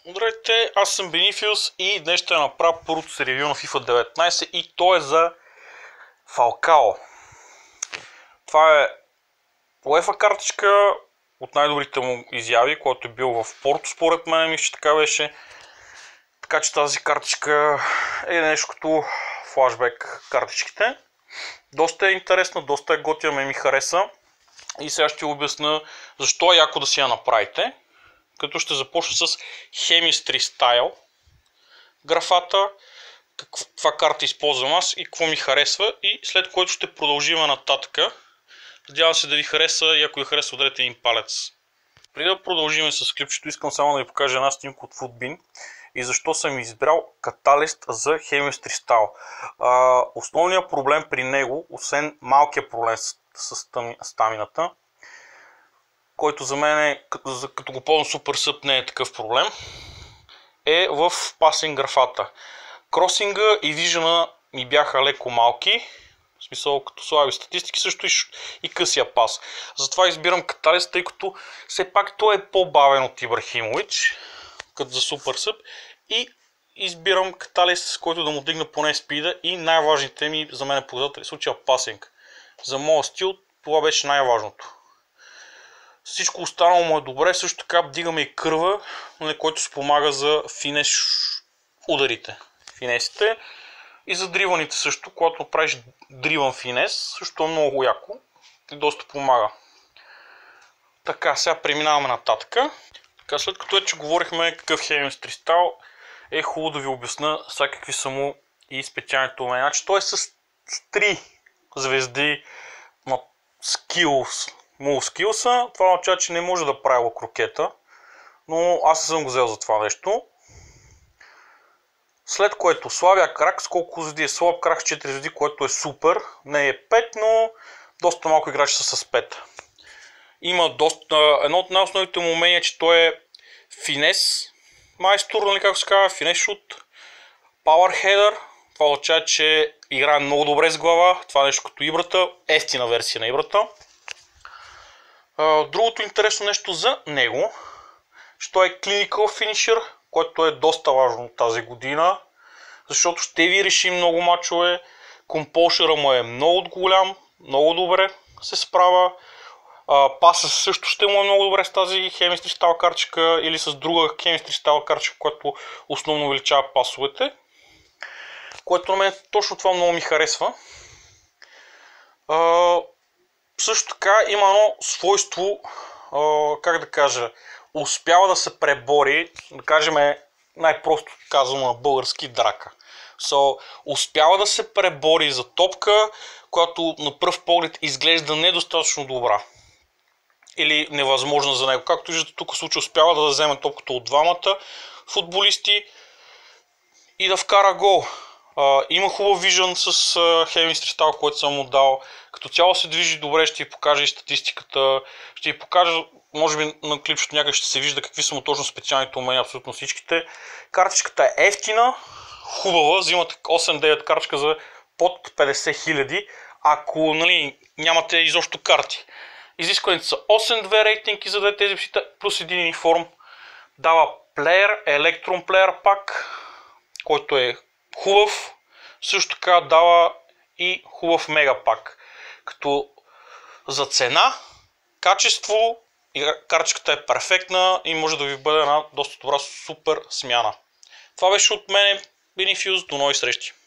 Здравейте, аз съм Бенифиус и днес ще направя първото си ревю на FIFA 19 и то е за Фалкао. Това е UEFA картичка от най-добрите му изяви, който е бил в Порто, според мен, мисля, че така беше. Така че тази картичка е нещо като флашбек картичките. Доста е интересна, доста е готина, ми хареса. И сега ще обясня защо е яко да си я направите. Като ще започна с Chemistry Style графата, каква карта използвам аз и какво ми харесва, и след което ще продължим нататък. Надявам се да ви хареса и ако ви хареса, ударете един палец. Преди да продължим с клипчето, искам само да ви покажа една снимка от Footbin и защо съм избрал каталист за Chemistry Style. Основният проблем при него, освен малкият проблем с стамината, който за мен е, като го ползвам Super Sub, не е такъв проблем, е в пасинг графата. Кросинга и вижена ми бяха леко малки, в смисъл като слаби статистики, също и късия пас. Затова избирам каталист, тъй като все пак той е по-бавен от Ибрахимович, като за Super Sub, и избирам каталист, с който да му дигна поне спида и най-важните ми за мен показатели, в случая пасинг. За моя стил това беше най-важното. Всичко останало му е добре, също така вдигаме и кърва, който спомага за финес ударите. Финесите и за дриваните също, когато правиш дриван финес, също е много яко и доста помага. Така, сега преминаваме нататък. Така, след като вече говорихме какъв Chemistry Style, е хубаво да ви обясня сега какви са му и специалните умения. Значи той е с 3 звезди на Skills. Му скилса, това означава, че не може да правя крокета, но аз не съм го взел за това нещо. След което слабия крак, с колко звезди е слаб крак с 4 звезди, което е супер. Не е 5, но доста малко играчи са с 5. Има едно от най-основните му умения, че той е финес майстор, нали както се казва, финес шут, power header. Това означава, че играе много добре с глава, това е нещо като Ибрата, ефтина версия на Ибрата. Другото интересно нещо за него, че той е Clinical Finisher, което е доста важно тази година, защото ще ви реши много мачове, компошера му е много голям, много добре се справя, паса също ще му е много добре с тази Chemistry Style картичка или с друга Chemistry Style картичка, която основно увеличава пасовете, което на мен точно това много ми харесва. Също така има едно свойство, как да кажа, успява да се пребори, да кажем най-просто казано на български, драка. Успява да се пребори за топка, която на пръв поглед изглежда недостатъчно добра или невъзможна за него. Както виждате, тук в случай успява да вземе топката от двамата футболисти и да вкара гол. Има хубав вижън с Chemistry Style, който съм му дал. Като цяло се движи добре, ще ви покажа и статистиката. Ще ви покажа, може би на клипчето някак ще се вижда какви са му точно специалните умения, абсолютно всичките. Картичката е ефтина, хубава, взимате 8-9 картичка за под 50 000, ако нямате изобщо карти. Изискването са 8-2 рейтинги за тези псита, плюс един униформ. Дава плеер, електрон плеер пак, който е хубав. Също така дава и хубав мегапак. Като за цена, качество, картичката е перфектна и може да ви бъде една доста добра супер смяна. Това беше от мен, Бенифиус, до нови срещи!